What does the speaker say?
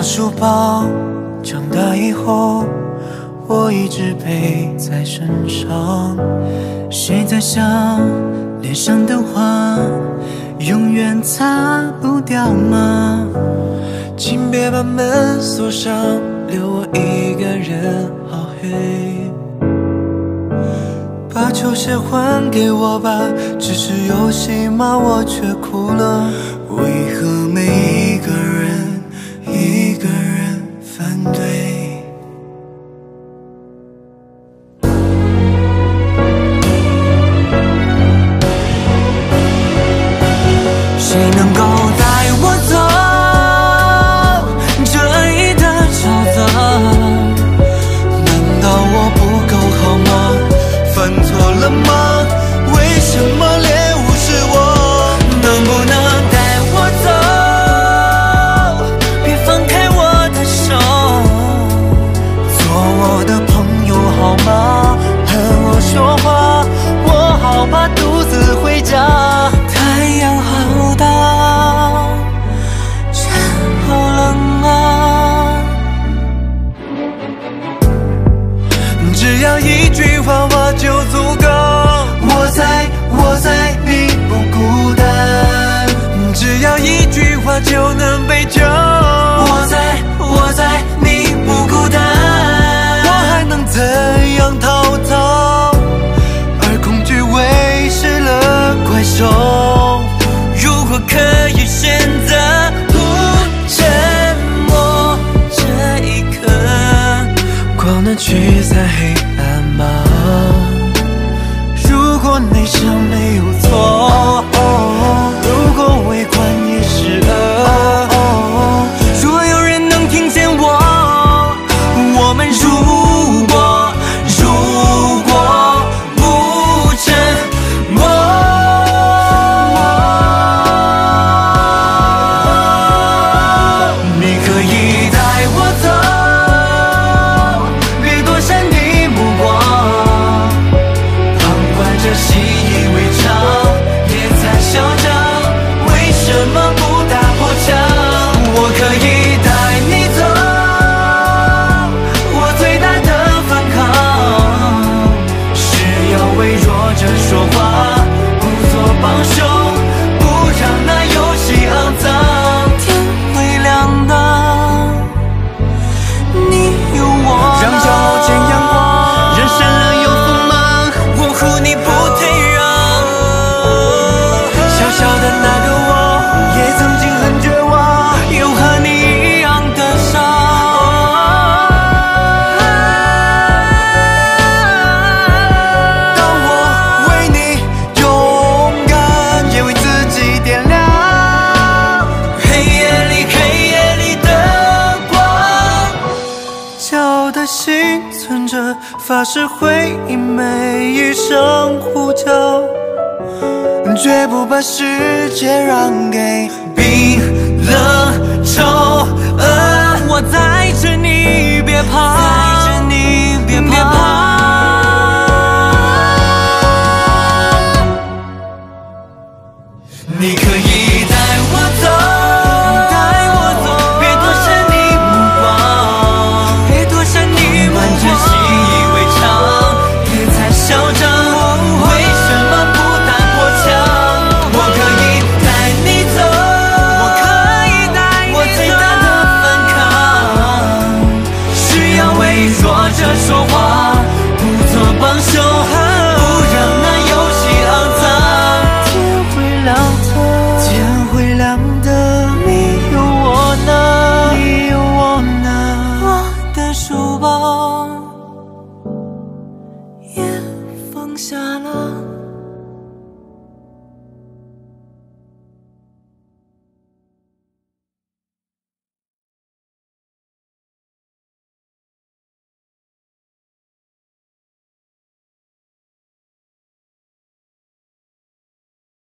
当书包长大以后，我一直背在身上。谁在想脸上的花永远擦不掉吗？请别把门锁上，留我一个人好黑。把球鞋还给我吧，只是游戏吗？我却哭了。为何每一个人反对？谁能够带我走这一段沼泽？难道我不够好吗？犯错了吗？为什么猎物是我？能不能带我走？别放开我的手，做我的朋友好吗？和我说话，我好怕独自回家。太阳好大，天好冷啊。只要一句话我就足够。我在，你不孤单。只要一句话就能被救。我在，你不孤单。我还能怎样逃走？而恐惧为失了怪兽。如果可以选择不沉默，这一刻光能驱散黑暗吗？如果内伤没有错，如果围观也是恶，若有人能听见我们如果不沉默，你可以带我走，别躲闪你目光。这习以为常，也在嚣张，为什么不打破墙？我可以带你走，我最大的反抗是要为弱者说话，不做帮凶，不让那游戏肮脏。天会亮的，你有我，让角落见阳光，人生了有锋芒，我护你不退让。小小的那个我，也曾经很绝望，有和你一样的伤。当我为你勇敢，也为自己点亮黑夜里的光。骄傲的心存着，发誓会以每一声呼叫，绝不把世界让给冰冷丑恶。我在这，你别怕，别怕。你可以带我走。